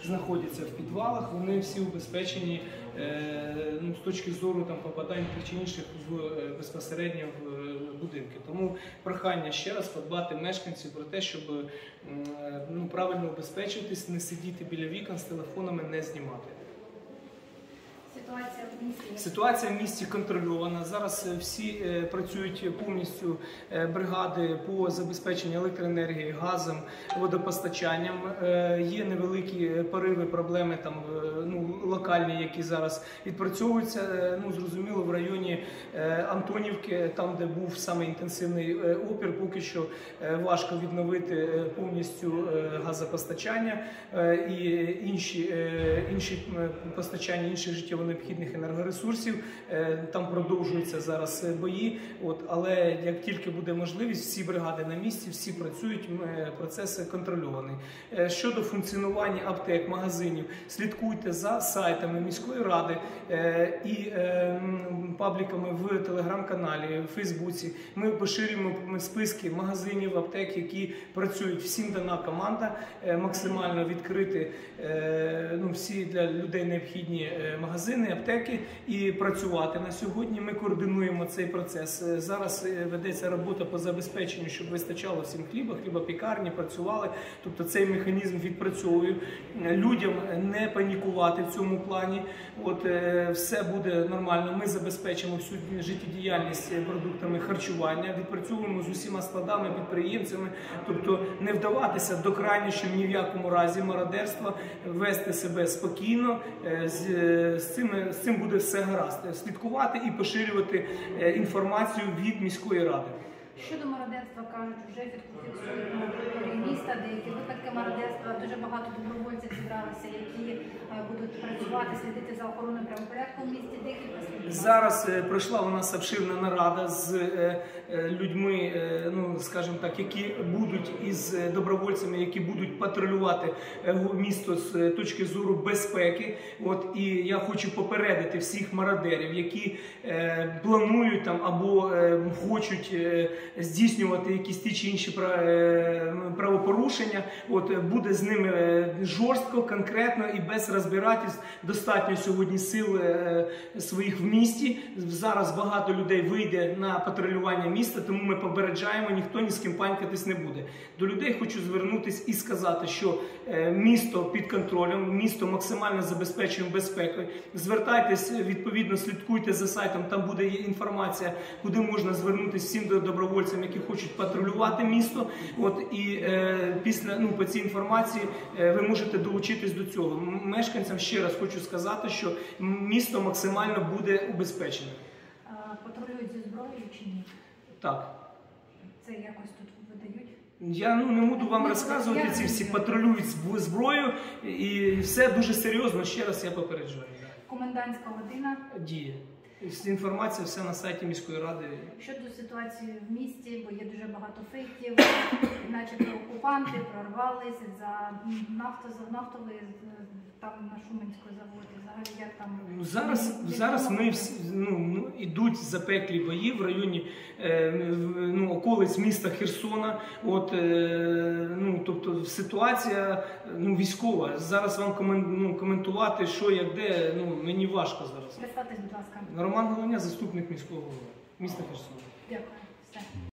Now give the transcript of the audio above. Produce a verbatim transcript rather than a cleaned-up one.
знаходяться в підвалах, вони всі убезпечені ну, з точки зору там, попадань тих чи інших в, безпосередньо в будинки. Тому прохання ще раз подбати мешканців про те, щоб ну, правильно убезпечитись, не сидіти біля вікон з телефонами, не знімати. Ситуація в місті? Ситуація в місті контрольована. Зараз всі працюють повністю бригади по забезпеченню електроенергії, газом, водопостачанням. Є невеликі пориви, проблеми там, ну, локальні, які зараз відпрацьовуються. Ну, зрозуміло, в районі Антонівки, там, де був саме інтенсивний опір, поки що важко відновити повністю газопостачання і інші, інші постачання інших життєво необхідних енергоресурсів. Там продовжуються зараз бої, от, але як тільки буде можливість, всі бригади на місці, всі працюють, процес контрольований. Щодо функціонування аптек, магазинів, слідкуйте за сайтами міської ради і пабліками в телеграм-каналі, в Фейсбуці. Ми поширюємо списки магазинів, аптек, які працюють. Всім дана команда максимально відкрити ну, всі для людей необхідні магазини, аптеки і працювати. На сьогодні ми координуємо цей процес. Зараз ведеться робота по забезпеченню, щоб вистачало всім хліба, хлібопікарні працювали. Тобто цей механізм відпрацьовує. Людям не панікувати в цьому плані. От, все буде нормально. Ми забезпечимо всю життєдіяльність продуктами харчування, відпрацьовуємо з усіма складами, підприємцями. Тобто не вдаватися до крайнощів ні в якому разі мародерства, вести себе спокійно, з, з, цим, з цим буде все гаразд. Слідкувати і поширювати інформацію від міської ради. Щодо мародерства, кажуть, вже фіксують на території міста деякі випадки мародерства. Дуже багато добровольців зібралися, які будуть працювати, слідити за охороною правопорядку в місті. Деякі прислідки. Зараз пройшла у нас обширна нарада з людьми, ну, скажімо так, які будуть із добровольцями, які будуть патрулювати місто з точки зору безпеки. От, і я хочу попередити всіх мародерів, які планують там або хочуть здійснювати якісь ті чи інші правопорушення, от, буде з ними жорстко, конкретно і без розбирательств. Достатньо сьогодні сил своїх в місті. Зараз багато людей вийде на патрулювання міста, тому ми попереджаємо, ніхто ні з ким панькатись не буде. До людей хочу звернутися і сказати, що місто під контролем, місто максимально забезпечує безпекою. Звертайтесь, відповідно, слідкуйте за сайтом, там буде інформація, куди можна звернутися всім добровольцям, які хочуть патрулювати місто. От, і е, після, ну, по цій інформації е, ви можете долучитись до цього. Мешканцям ще раз хочу сказати, що місто максимально буде убезпечене. Патрулюють зі зброєю чи ні? Так. Це якось тут видають? Я ну, не буду вам розказувати, ці всі патрулюють зброю, і все дуже серйозно, ще раз я попереджаю. Комендантська година? Діє. Інформація вся на сайті міської ради. Щодо ситуації в місті, бо є дуже багато фейків, начебто окупанти прорвалися за нафто, за нафтовий там на Шуменській заводі. Взагалі, як там? Зараз, зараз ми всі, ну, ну, ідуть запеклі бої в районі е, ну, околиць міста Херсона. От, е, ну, тобто ситуація ну, військова. Зараз вам комен, ну, коментувати, що, як, де, ну, мені важко зараз. Представтесь, будь ласка. Роман Головня, заступник міського голови міста Херсона. Дякую. Все.